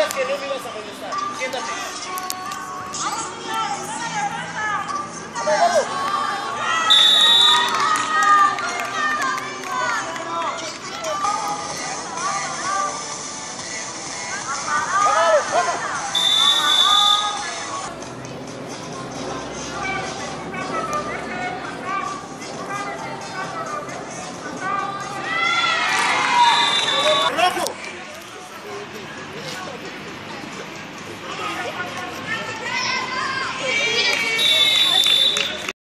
sabías que no me ibas a molestar. Siéntate. Vamos.